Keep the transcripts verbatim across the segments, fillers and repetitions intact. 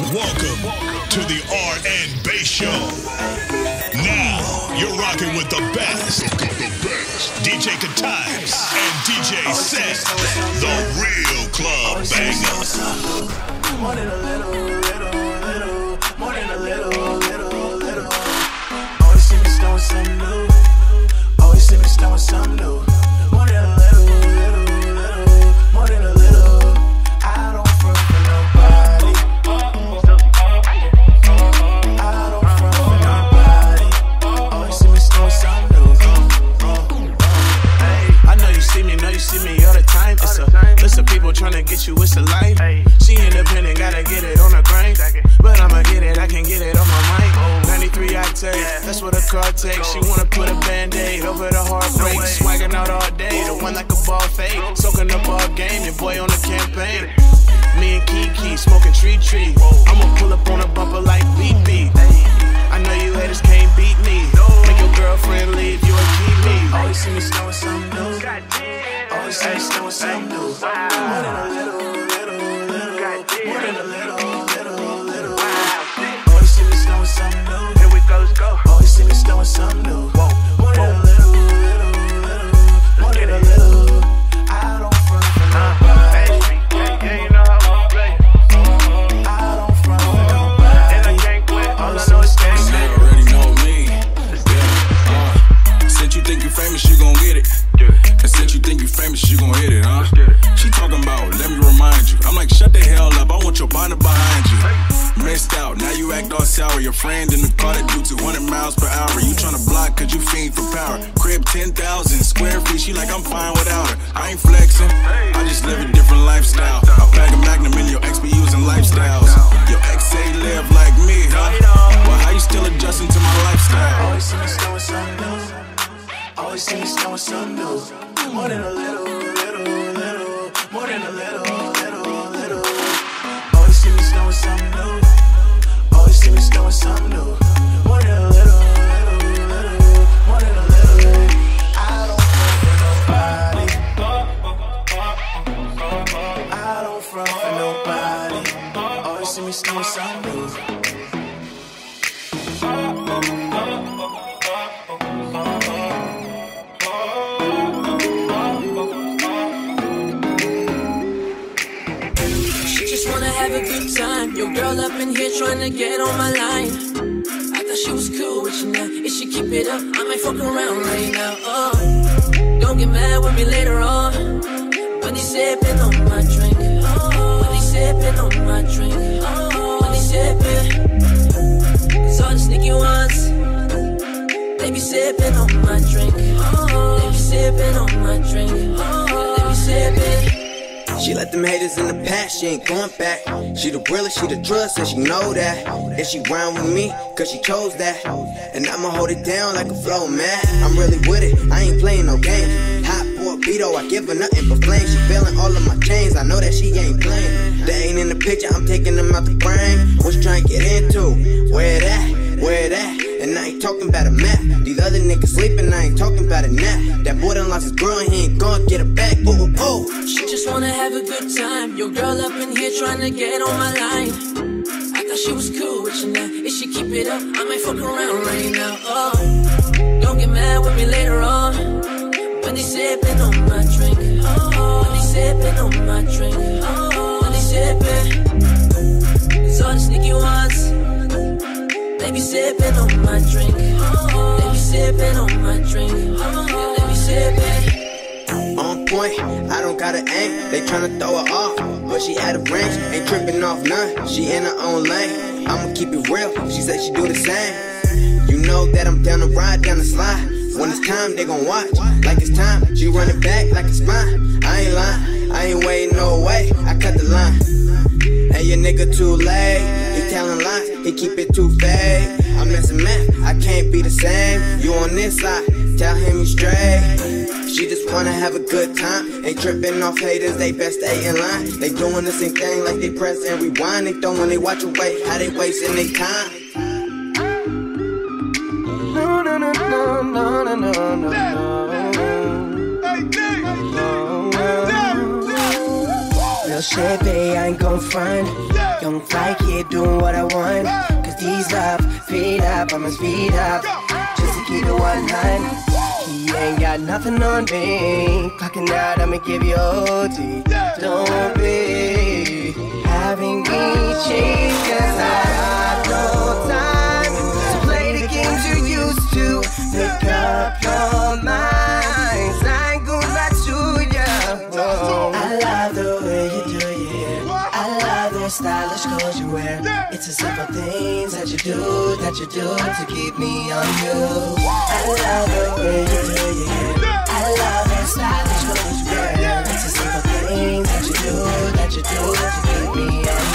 Welcome to the R and B Show. Now you're rocking with the best, D J Katimes and D J Set, the real club banger. More than a little, little, little, more than a little, little, little. Always see me starting something new. Always see me starting something new. More than a little, little, little, more than a little. I don't front for nobody. I don't front for nobody. Always see me starting something new. I know you see me, know you see me all the time. It's a list of people trying to get you, it's a life. She independent, gotta get it on the grind. But I'ma get it, I can get it on my mind. ninety-three octane, that's what a car takes. She wanna put a band-aid over the heartbreak. Swagging out all day, the one like a ball fade. Soaking up all game, your boy on the campaign. Me and Kiki, smoking tree tree. I'ma pull up on a bumper like B B. I know you haters can't beat me. Make your girlfriend leave, you and keep me. Always see me starting something new. Always see me starting something new. More than a little, little, little. More than a little, little, little. Always see me starting something new. Here we go, let's go. Always see me starting something new. More than a little, little, little. More than a little. I don't front for nobody. Yeah, you know how we play. I don't front for nobody. And I can't quit. All I know is gang. They already know me. Yeah. Uh, since you think you famous, you gon' get it. And since you think you famous, you gon' hit it, huh? She talking about, let me remind you. I'm like, shut the hell up, I want your partner behind you. Missed out, now you act all sour. Your friend in the car that do two hundred miles per hour. You tryna block cause you fiend for power. Crib ten thousand square feet, she like I'm fine without her. I ain't flexing, I just live a different lifestyle. I pack a Magnum in your ex be using lifestyles. Your ex say live like me, huh? Well, how you still adjusting to my lifestyle? Always see me starting something new. Always see me starting something new. More than a little, little, little. More than a little, little, little. Always see me starting something new. Always see me starting something new. More than a little, little, little. More than a little. I don't front for nobody. I don't front for nobody. Always see me starting something new. Have a good time. Your girl up in here trying to get on my line. I thought she was cool with you now. If she keep it up, I might fuck around right now. Oh, don't get mad with me later on. When they sipping on my drink. Oh, when they sipping on my drink. Oh, when they sipping. Cause all the sneaky ones, they be sipping on my drink. Oh, they be sipping on my drink. Oh, they be sipping. She let them haters in the past, she ain't going back. She the realest, she the trust, and she know that. And she round with me, cause she chose that. And I'ma hold it down like a flow, man. I'm really with it, I ain't playing no games. Hot torpedo, I give her nothing but flame. She feeling all of my chains, I know that she ain't playing. They ain't in the picture, I'm taking them out the frame. What you trying to get into? Where it at? Where it at? And I ain't talking about a map. These other niggas sleeping, I ain't talking about a nap. That boy done lost his girl and he ain't gonna get her back. Ooh, ooh, ooh. She just wanna have a good time. Your girl up in here trying to get on my line. I thought she was cool with you now. If she keep it up, I might fuck around right now. Oh, don't get mad with me later on. When they sipping on my drink. Oh, when they sipping on my drink. Oh, when they sipping. Cause all the sneaky ones, they be sipping on my drink. Oh, they be sipping on my drink. Oh, they be sipping. On point, I don't gotta aim. They tryna throw her off, but she out of range. Ain't tripping off none, she in her own lane. I'ma keep it real, she said she do the same. You know that I'm down to ride, down the slide. When it's time, they gon' watch like it's time. She running back like it's fine. I ain't lying, I ain't waiting no way. I cut the line. Hey, your nigga too late. He telling lies, he keep it too fake. I'm missing math, I can't be the same. You on this side, tell him you straight. She just wanna have a good time. Ain't tripping off haters, they best stay in line. They doing the same thing like they press and rewind. They throwing they watch away, how they wasting their time. No, no, no, no, no, no, no, no, no. Real shit, babe, I ain't gon' front. Young fly kid doing what I want. Cause these love, feed up, I'ma speed up. Just to keep it one line. He ain't got nothing on me. Clocking out, I'ma give you O T. Don't be having me chase, cause I got no time to play the games you used to. Make up your minds, I ain't gonna lie to ya. Oh, I love the way you do it. I love the stylish clothes you wear. It's the simple things that you do, that you do to keep me on you. I love the way you do it. I love the stylish clothes you wear. It's the simple things that you do, that you do to keep me on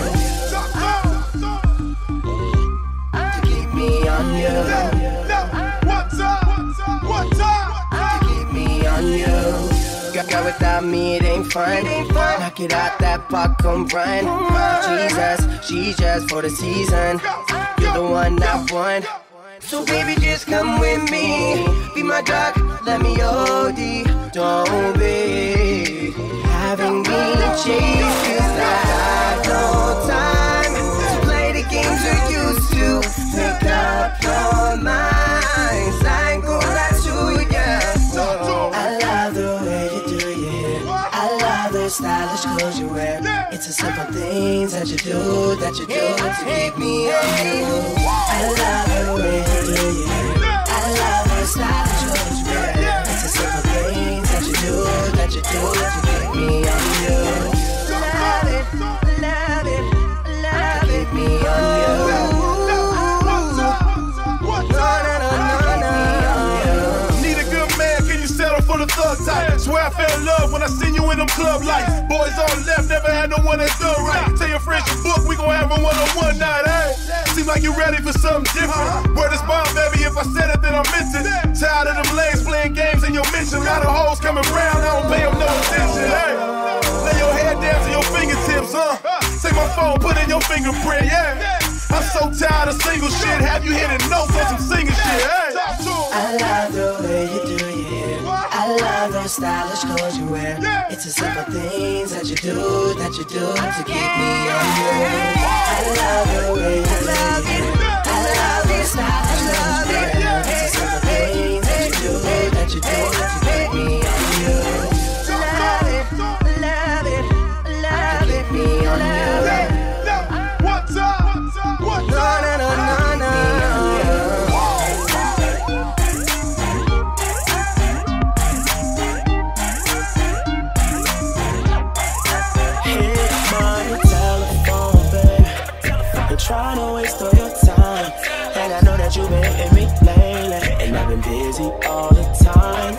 you. To keep me on you. What's up? What's up? To keep me on you. Girl, without me it ain't fun. Knock it out that park, come run. Jesus, she's just for the season. You're the one I want. So baby, just come with me. Be my drug, let me O D. Don't be having me chase, cause I have no time to play the games you used to. Make up your minds, I ain't gonna lie to ya. Oh, I love the way you do it. I love the stylish clothes you wear. It's the simple things that you do, that you do to keep me on you. I love the way you do it. I love the stylish clothes you wear. It's the simple things that you do, that you do to keep me on you. Love it, love it, love it, keep me on you. For the thug type, swear I fell in love when I seen you in them club lights. Boys on left, never had no one that stood right. Tell your friends you book, we gon' have a one-on-one night, eh? Seem like you ready for something different. Word is bond, baby, if I said it, then I meant it. Tired of them legs playing games in your mention. Lot of hoes coming round, I don't pay them no attention, hey? Lay your head down to your fingertips, huh? Take my phone, put in your fingerprint, yeah? I'm so tired of single shit, have you hitting notes on some singing shit, hey? I love the way you do it. I love those stylish clothes you wear. It's the simple things that you do, that you do to keep me on you. I love the way you do it. I love these stylish clothes you wear. It's the simple things that you do, that you do to keep me on you. Love it, love it, love it, me on you. What's up? What's up? No, no, no, no, no. Trying to waste all your time, and I know that you've been hitting me lately, and I've been busy all the time,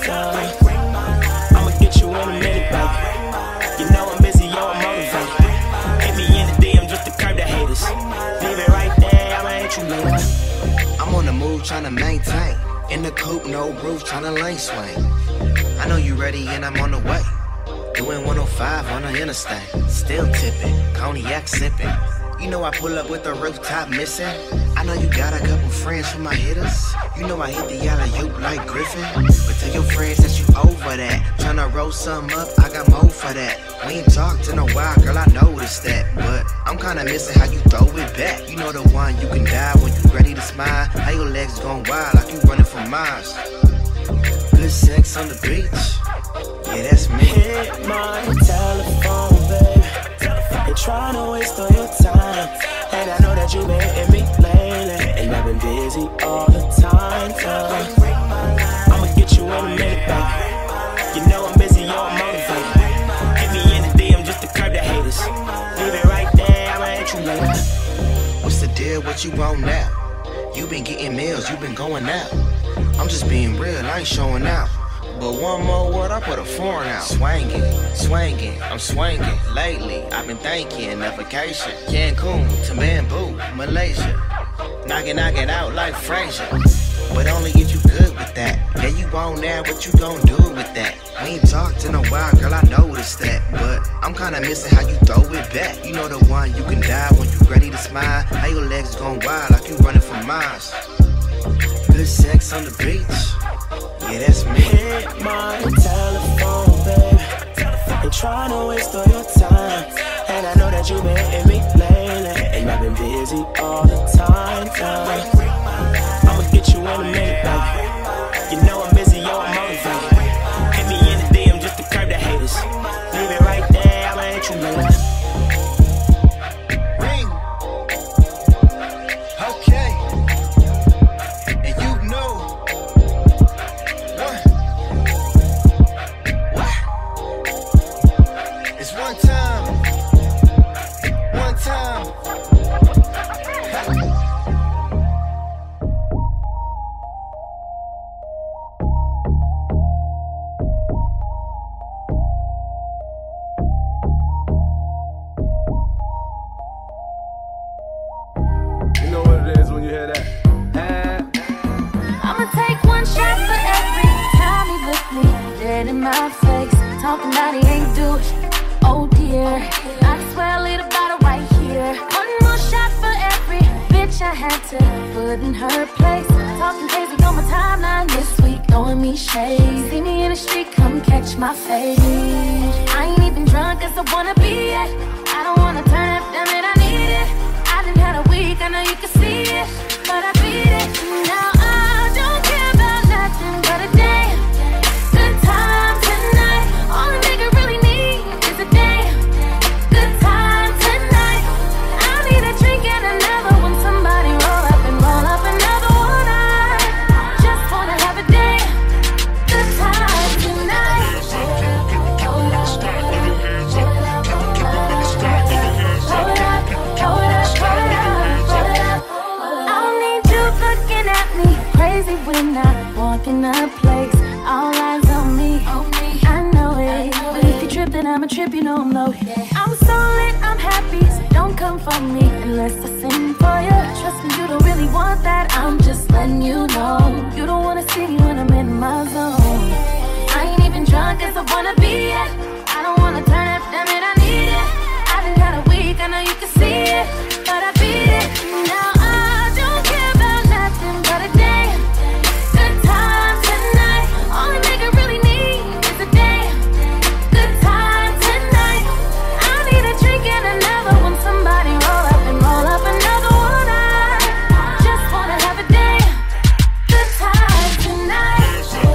yeah. I'ma get you in a minute, baby. You know I'm busy, yo, I'm motivated. Hit me in the D M just to curb the haters. Leave it right there, I'ma hit you later. I'm on the move trying to maintain. In the coupe, no roof, trying to lane swing. I know you ready and I'm on the way. Doing one oh five on the interstate. Still tipping, cognac sipping. You know I pull up with the rooftop missing. I know you got a couple friends from my hitters. You know I hit the alley-oop like Griffin. But tell your friends that you over that. Tryna roll something up, I got more for that. We ain't talked in a while, girl, I noticed that. But I'm kinda missing how you throw it back. You know the one you can die when you ready to smile. How your legs going wild like you running for miles. Good sex on the beach. Yeah, that's me. Hit my telephone, baby. You're trying to waste all your time, and I know that you've been hitting me lately, and I've been busy all the time, yeah. I'ma get you in a minute, baby. You know I'm busy, yo, I'm motivated. Hit me in the D M just to curb the haters. Leave it right there, I'ma hit you later. What's the deal, what you want now? You been getting meals, you been going out. I'm just being real, I ain't showing out. But one more word, I put a foreign out. Swangin', swangin', I'm swinging. Lately, I've been thinking of vacation. Cancun to Bamboo, Malaysia. Knockin', knockin' out like Frazier. But only if you good with that. Yeah, you on there, what you gon' do with that? We ain't talked in a while, girl, I noticed that. But I'm kinda missing how you throw it back. You know the one you can die when you ready to smile. How your legs gon' wild like you running for miles. Good sex on the beach. Yeah, that's me. Hit my telephone, baby. You're trying to waste all your time, and I know that you've been hitting me lately. lately, and I've been busy all the time. Uh, I'ma get you in a minute, baby. You know I'm busy, yo, I'm motivated. Hit me in the D M just to curb the haters. Leave it right there, I'ma hit you later. Ring. Okay. And you know. One. What? It's one time. One time. You know what it is when you hear that. I'ma take one shot for every time he look me dead in my face, talking about he ain't do it. Oh dear, I swear I leave the bottle right here. One more shot for every bitch I had to put in her place. Talking crazy on my timeline this week, throwing me shade. See me in the street, come catch my fade. I ain't even drunk cause I wanna be it. I don't wanna turn up, damn it, I need it. I done had a week, I know you can see it, but I beat it. Now I don't care about nothing but a damn good time tonight. All a nigga really need is a damn good time tonight. I need a drink and another one. Somebody roll up and roll up another one. I just wanna have a damn good time tonight. Hold up, hold up, hold up, hold up, hold up, hold up, hold up. I don't need you looking at me crazy when I walk in a place. All eyes on me, I know it. But if you're tripping, I'ma trip, you know I'm loaded. I'm so lit, I'm happy, so don't come for me unless I sing for you. Trust me, you don't really want that, I'm just letting you know. You don't wanna see me when I'm in my zone. I ain't even drunk cause I wanna be it. I don't wanna turn up, damn it, I need it. I done had a week, I know you can see it, but I beat it. Now I don't care about nothing but a damn good time tonight. All a nigga really need is a damn good time tonight. I need a drink and another one. Somebody roll up and roll up another one. I just wanna have a damn good time tonight.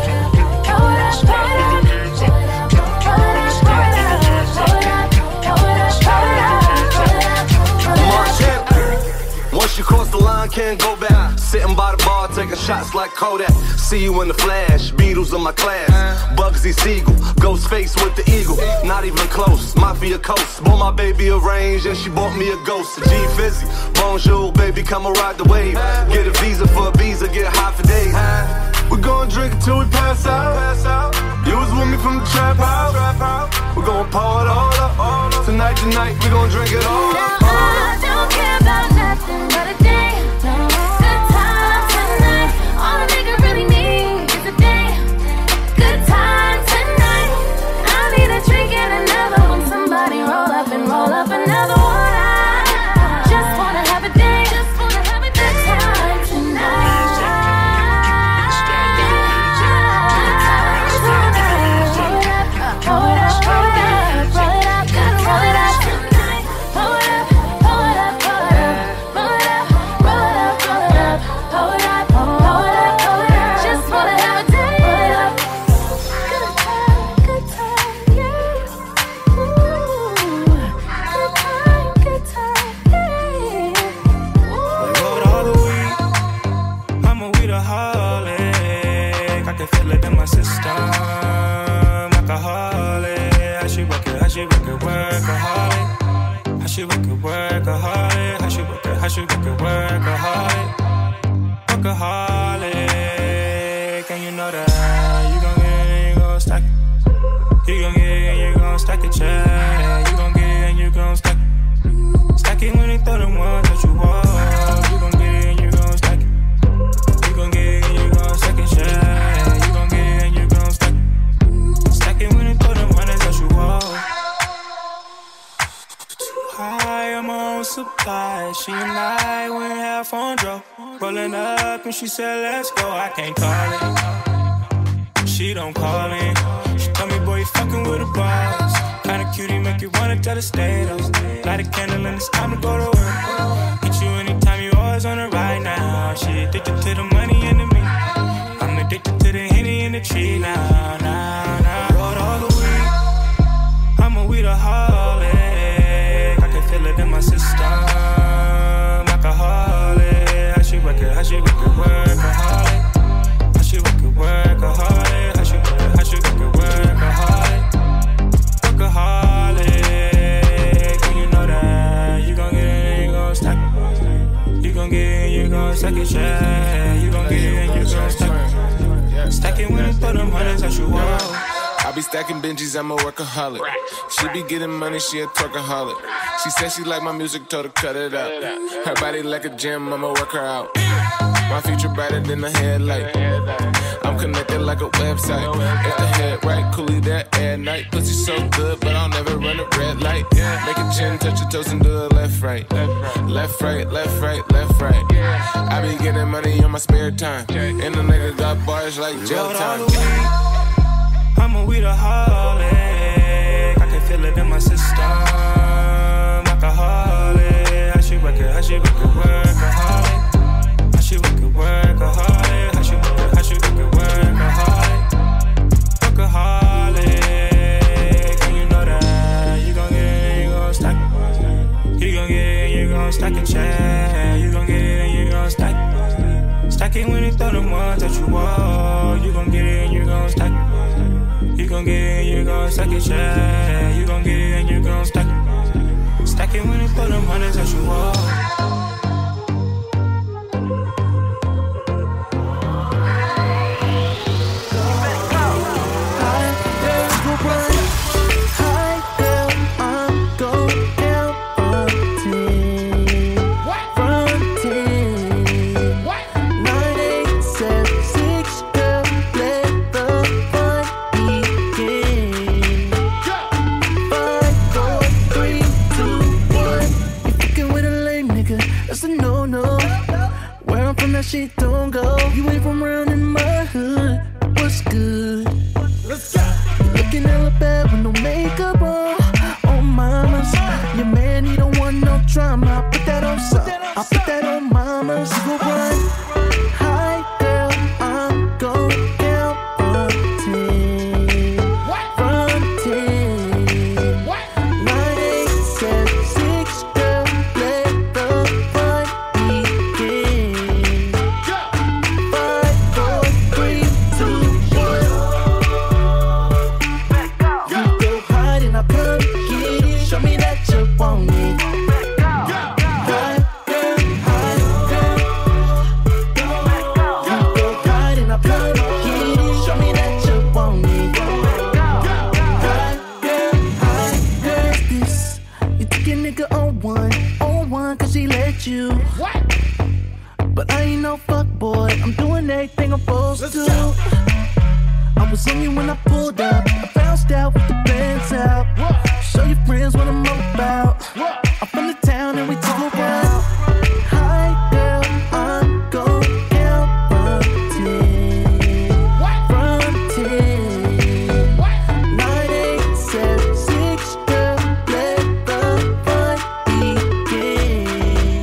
Hold up, hold up, hold up, hold up, hold up, hold up, hold up, hold up, hold up, hold up. Once you cross the line, can't go back. Sitting by the bar, taking shots like Kodak. See you in the flash, Beatles in my class. Bugsy Siegel, ghost face with the eagle. Not even close, Mafia Coast. Bought my baby a range and she bought me a ghost. A G Fizzy, bonjour, baby, come and ride the wave. Get a visa for a visa, get high for days. We're gonna drink until we pass out. You was with me from the trap house. We're gonna pour it all up. Tonight, tonight, we gonna drink it all up. Now I don't care about nothing but a damn good time tonight. All a nigga really need is a damn good time tonight. I need a drink and another one. Somebody roll up and roll up another one. I just wanna have a damn good time tonight. Hold up, hold up, roll it up, roll it up tonight. Hold up, hold up, hold up, roll it up, roll it up, roll it up, hold up, hold up, hold up. Just wanna have a day. Hold up, good time, good time, yeah. Ooh, good time, good time, yeah. We rode all the week, I'm a weedaholic. I can feel it in my system, alcoholic. How she work it, how she work it, workaholic. How she work it, workaholic. How she work it, how she work it, workaholic. Workaholic, and you know that you gon' get it and you gon' stack it. You gon' get it and you gon' stack it, yeah. You gon' get it and you gon' stack it. Stack it when they throw them ones that you want. You gon' get it and you gon' stack it. You gon' get it and you gon' stack it, yeah. You gon' get it and you gon' stack it. Stack it when they throw them ones that you want. Too high, I'm on supply. She and I went half on draw. Rolling up and she said, let's go. I can't call it. She don't call in. She told me, boy, you fucking with a boss. Kinda cutie, make you wanna tell the state of. Light a candle and it's time to go to work. Hit you anytime, you always on the ride now. She addicted to the money and the me. I'm addicted to the Henny in the tree now, now, now. Rolled all the weed, I'm a weedaholic. I can feel it in my system, alcoholic. How she work it, how she work it, workaholic. How she work it, workaholic. How she work it, how she work it, workaholic. Workaholic, and you know that you gon' get it and you gon' stack it. You gon' get it and you gon' stack it, yeah. You gon' get it and you gon' stack it. Stack it when you throw them hundreds at your wall. I be stacking Benjis, I'm a workaholic. She be getting money, she a twerkaholic. She said she like my music, told her cut it out. Her body like a gym, I'ma work her out. My future brighter than a headlight. I'm connected like a website. If the head right, coolie that at night. Pussy so good, but I'll never run a red light. Make a chin, touch your toes and do it left, right. Left, right, left, right, left, right. I be getting money on my spare time. And the nigga got bars like jail time. I'm a weedaholic. I can feel it in my system. Alcoholic. How she work it, how she work it, workaholic. How she work it, workaholic. How she work it, how she work it, workaholic. Workaholic. And you know that you gon' get it and you gon' stack it. You gon' get it and you gon' stack it, yeah. You gon' get it and you gon' stack it. Stack it when you throw them ones at you wall. You gon' get it and you gon' stack it. You gon' get it and you gon' stack it, yeah. You gon' get it and you gon' stack it. Stack it when you throw them hundreds at your wall. Shit don't go. You ain't from around in my hood. What's good? Let's go. Looking hella bad with no makeup on. Oh mamas, your man he don't want no drama. I put that on some. I put that on mamas. You go run. Hi girl, I'm going down from ten. From ten. Nine, eight, seven, six, girl, let the fun begin. You. What? But I ain't no fuck boy. I'm doing everything I'm supposed Let's to. Go. I was on you when I pulled up. I bounced out with the bands out. What? Show your friends what I'm all about. What? I'm from the town and we talk about. Hi girl, I'm going down from ten. What? From ten. What? Nine, eight, seven, six, girl, let the fun begin.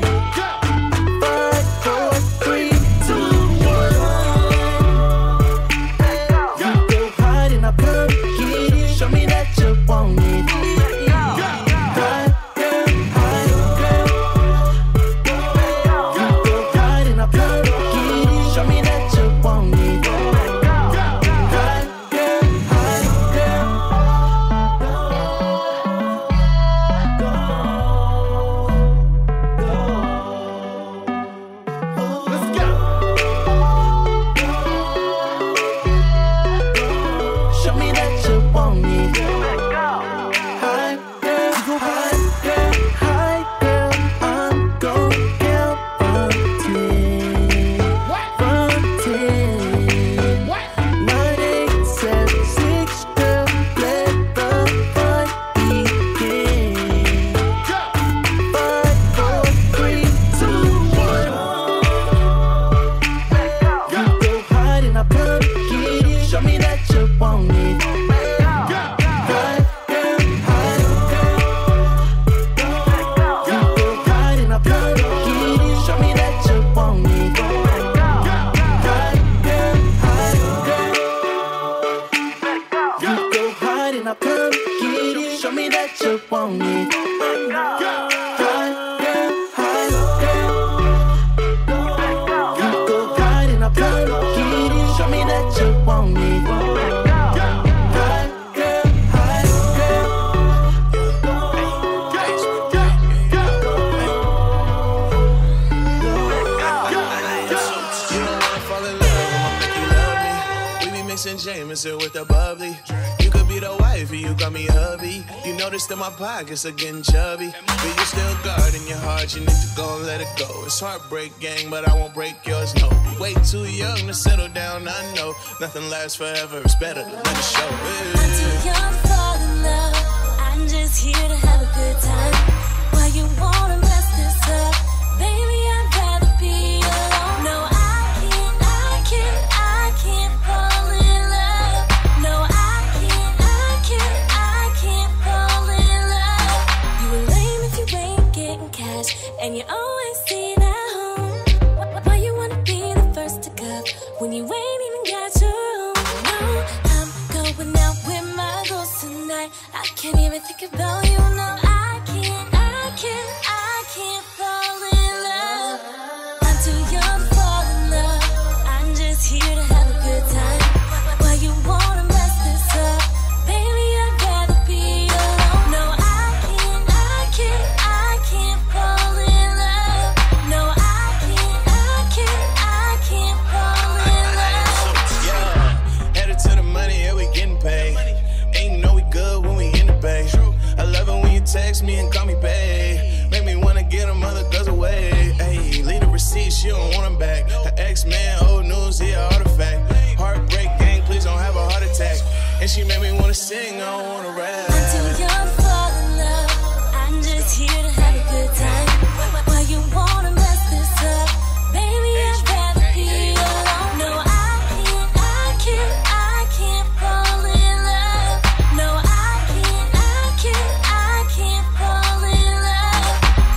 Jameson with the bubbly. You could be the wife, you got me hubby. You notice that my pockets are getting chubby, but you still guarding your heart. You need to go and let it go. It's heartbreak gang, but I won't break yours. No, you way too young to settle down. I know nothing lasts forever. It's better to let it show. I'm too young to fall in love. I'm just here to have a good time. Why you wanna mess this up? Baby, I'd rather be alone. No, I can't, I can't, I can't fall in love. No, I can't, I can't, I can't fall in love. You were lame if you ain't getting cash, and you always see that home. Why you wanna be the first to go when you ain't even got your own? No, I'm going out with my girls tonight. I can't even think about you. No, I can't, I can't, I can't fall in love. I'm too young to fall in love. I'm just here to have a good time. Why you wanna mess this up? Baby, I'd rather be alone. No, I can't, I can't, I can't fall in love. No, I can't, I can't, I can't fall in love. Yeah, headed to the money, yeah, we getting paid. Ain't know we good when we in the bay. I love it when you text me and call me babe. Make me wanna get them other girls away. Hey, leave the receipts, she don't want them back. Her ex-man, old news, he an artifact. Heartbreak gang, please don't have a heart attack. And she made me wanna sing, I don't wanna rap. I'm too young to fall in love. I'm just here to have a good time. Why you wanna mess this up? Baby, I'd rather be alone. No, I can't, I can't, I can't fall in love. No, I can't, I can't, I can't fall in love.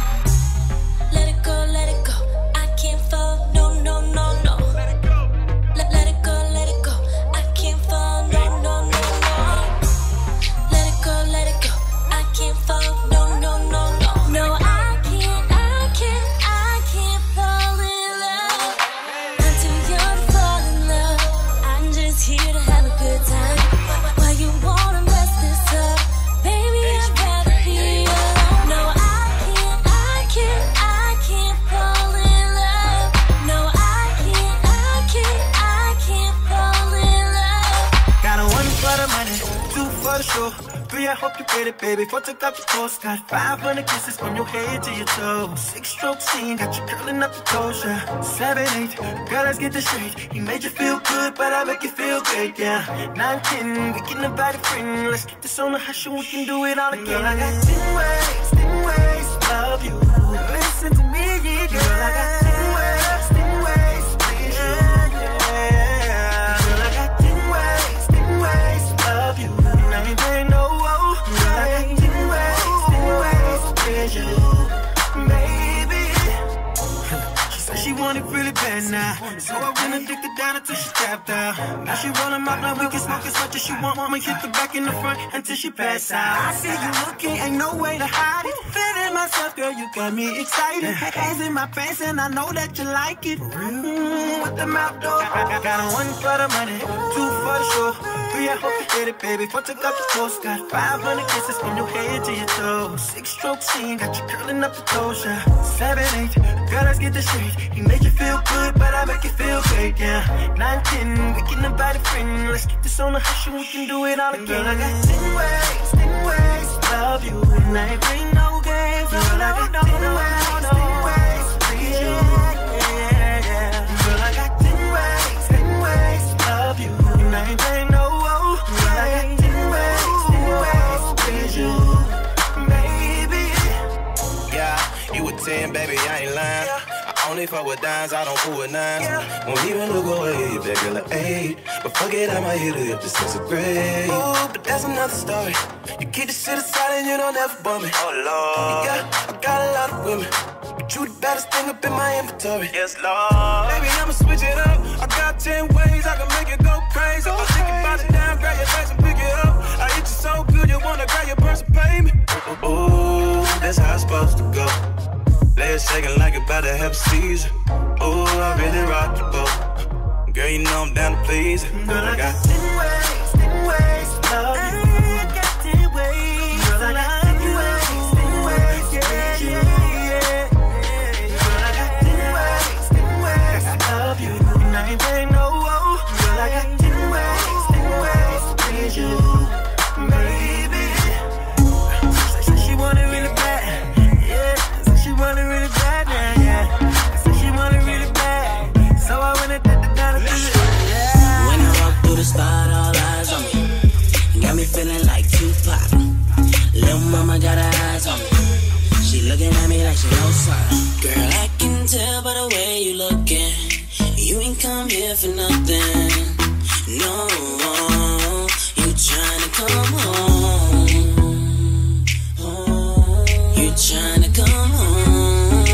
Let it go, let it go. I can't fall, no, no, no, no. Let, let it go, let it go. I can't fall, no, no, no, no. Let it go, let it go. I can't fall, no, no, no, no. No, I can't, I can't, I can't fall in love. I'm too young to fall in love. I'm just here to have a good time. Why you wanna mess this up? Baby, I'd rather be alone. No, I can't, I can't, I can't fall in love. No, I can't, I can't, I can't fall in love. Got a one for the money, two for the show. Three, I hope you get it, baby. Four, took out your post. Got five hundred kisses from your head to your toes. Six stroke scene, got you curling up your toes, yeah. Seven, eight, girl, let's get this straight. He made you feel good, but I make you feel great, yeah. Nine, ten, we can invite a friend. Let's keep this on the hush and we can do it all again. Girl, I got ten ways, ten ways to love you. Listen to me, yeah, girl. I got ten ways, ten ways to please you. Yeah, girl, I got ten ways, ten ways to love you. And I ain't paying no woe. Girl, I got ten ways, ten ways to please you, baby. She said she want it really bad now, so I went and dicked her down until she tapped out. Now she roll 'em up like we can smoke as much as she want. Mama hit the back in the front until she pass out. I see you looking, ain't no way to hide it. Feeling myself, girl, you got me excited. Hands in my pants and I know that you like it. Mm, with the mouth door. Got a one for the money, two for the show. Three, I hope you get it, baby. Four, took out your post. Got five hundred kisses from your head to your toes. Six stroke scene, got you curling up your toes, yeah. Seven, eight, girl, let's get this straight. He made you feel good, but I make you feel great, yeah. Nine, ten, we can invite a friend. Let's keep this on the hush and we can do it all again. Girl, I got ten ways, ten ways to love you, and I ain't playing no games. Girl, I got ten ways, ten ways to please you. Yeah, yeah. Girl, I got ten ways, ten ways to love you, and I ain't playing no woe. Girl, I got ten ways, ten ways to please you, baby. Yeah, you a ten, baby, I ain't lying. I only fuck with dimes, I don't fool with nines. Won't even look away if that girl an eight. But fuck it, I might hit her if the sex is great. Ooh, but that's another story. You keep the shit aside and you don't ever bump me. Oh Lord, yeah, I got a lot of women, but you the baddest thing up in my inventory. Yes, Lord. Baby, I'ma switch it up. I got ten ways I can make it go crazy. I'm thinking about it down, grab your face and pick it up. I hit you so good, you wanna grab your purse and pay me. Ooh, that's how it's supposed to go. Legs shaking like about to have a seizure. Ooh, I really rock your boat. Girl, you know I'm down to please it. Girl, I got ten ways, ten ways to love you. I got ten ways. Girl, I got ten ways, ten ways to please you. Girl, I got ten ways, ten ways to love you, and I ain't paying no woe. Girl, I got ten ways, ten flashing no sign. Girl, I can tell by the way you looking. You ain't come here for nothing. No, you tryna come home. You tryna come home.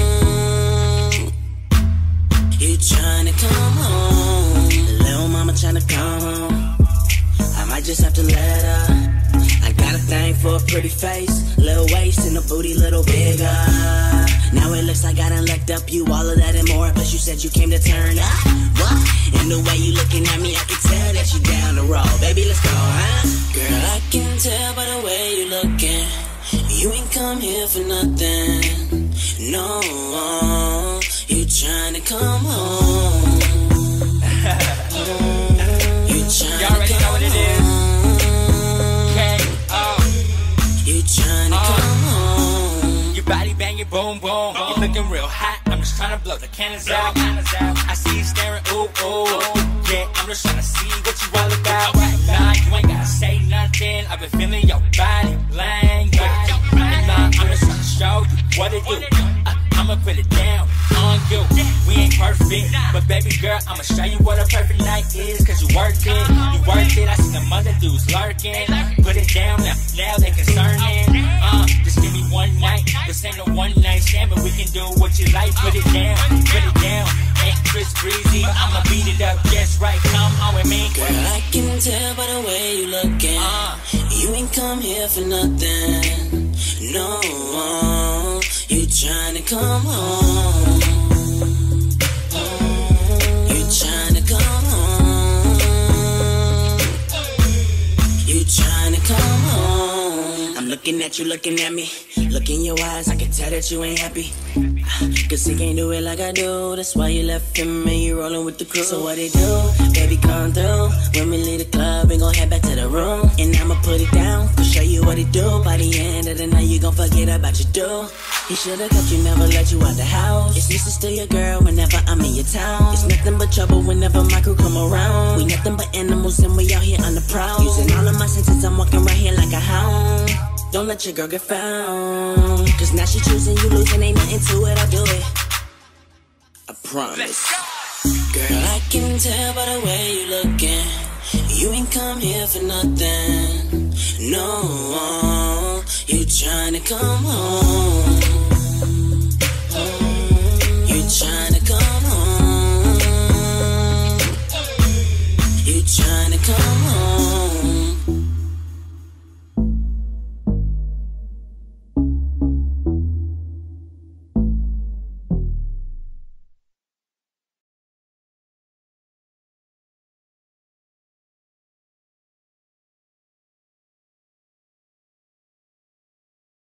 You tryna come home. Little mama tryna come home. I might just have to let her. I got a thing for a pretty face, little waist and a booty little bigger. Now it looks like I done looked up you, all of that and more. Plus you said you came to turn up. What? And the way you looking at me, I can tell that you down the road. Baby, let's go, huh? Girl, I can tell by the way you looking. You ain't come here for nothing. No, you tryna come home. You tryna Y'all already know what it is. You tryna uh, come home. Your body banging, boom, boom. boom. You looking real hot. I'm just tryna blow the cannons out. I see you staring, ooh, ooh. Yeah, I'm just tryna see what you all about. Nah, you ain't gotta say nothing. I've been feeling your body language. And nah, I'm just tryna show you what it do. Uh, I'ma put it down on you. We ain't perfect, but baby girl, I'ma show you what a perfect night is. Cause you worth it, you worth it. I see them other dudes lurking. Put it down now, now they concerning. Uh, just give me one night. This ain't no one night stand, but we can do what you like. Put it down, put it down. Ain't Chris Breezy, but I'ma beat it up just right. Come on with me. Girl, I can tell by the way you looking. Uh, you ain't come here for nothing. No, you tryna come home. You tryna come home. You tryna come home. I'm looking at you, looking at me. Look in your eyes, I can tell that you ain't happy. Cause he can't do it like I do. That's why you left him and you rolling with the crew. So what it do? Baby, come through. When we leave the club, we gon' head back to the room. And I'ma put it down, to show you what it do. By the end of the night, you gon' forget about your do. He should've kept you, never let you out the house. It's used to steal your girl whenever I'm in your town. It's nothing but trouble whenever my crew come around. We nothing but animals and we out here on the prowl. Using all of my senses, I'm walking right here like a hound. Don't let your girl get found. Cause now she choosing, you losing, ain't nothing to it, I'll do it. I promise. Girl, I can tell by the way you looking. You ain't come here for nothing. No, you tryna come home.